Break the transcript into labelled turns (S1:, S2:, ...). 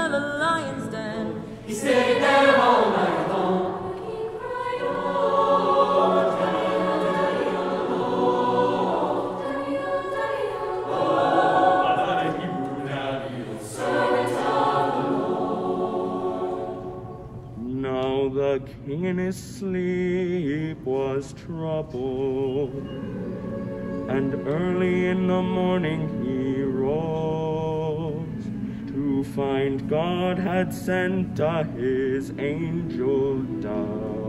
S1: of the lion's den.
S2: He stayed there all night long.
S3: Now the king in his sleep was troubled, and early in the morning he rose to find God had sent his angel down.